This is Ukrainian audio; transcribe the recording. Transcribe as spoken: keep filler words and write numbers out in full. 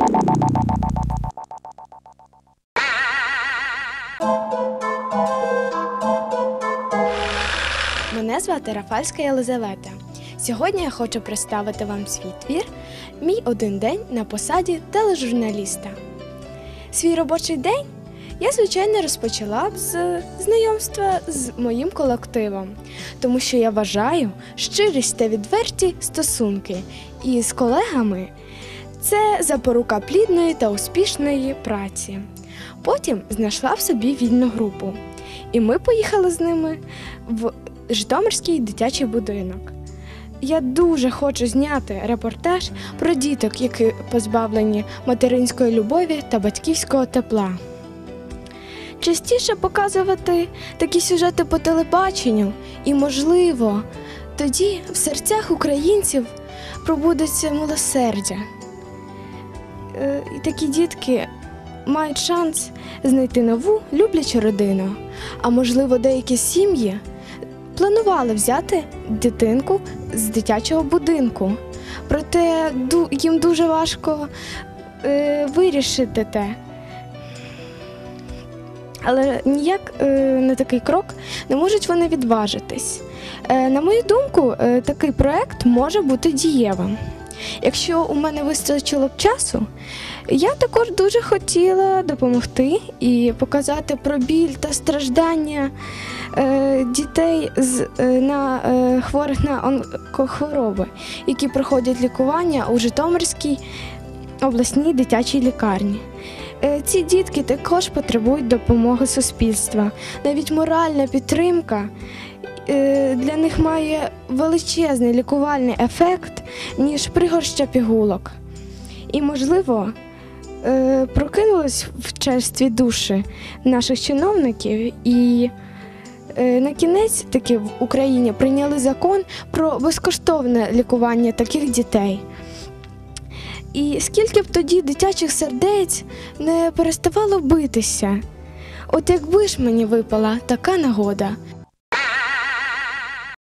Мене звати Рафальська Єлизавета. Сьогодні я хочу представити вам свій твір «Мій один день на посаді тележурналіста». Свій робочий день я, звичайно, розпочала б з знайомства з моїм колективом, тому що я вважаю, щирість та відверті стосунки із колегами – це запорука плідної та успішної праці. Потім знайшла в собі вільну групу, і ми поїхали з ними в Житомирський дитячий будинок. Я дуже хочу зняти репортаж про діток, які позбавлені материнської любові та батьківського тепла. Частіше показувати такі сюжети по телебаченню і, можливо, тоді в серцях українців пробудеться милосердя. І такі дітки мають шанс знайти нову люблячу родину, а можливо, деякі сім'ї планували взяти дитинку з дитячого будинку, проте їм дуже важко е, вирішити те. Але ніяк е, на такий крок не можуть вони відважитись. Е, на мою думку, е, такий проект може бути дієвим. Якщо у мене вистачило б часу, я також дуже хотіла допомогти і показати про біль та страждання е, дітей з, е, на, е, хворих на онкохвороби, які проходять лікування у Житомирській обласній дитячій лікарні. Е, ці дітки також потребують допомоги суспільства. Навіть моральна підтримка е, для них має величезний лікувальний ефект, ніж пригорща пігулок. І, можливо, е, прокинулись в черстві душі наших чиновників і е, на кінець таки в Україні прийняли закон про безкоштовне лікування таких дітей. І скільки б тоді дитячих сердець не переставало битися. От якби ж мені випала така нагода.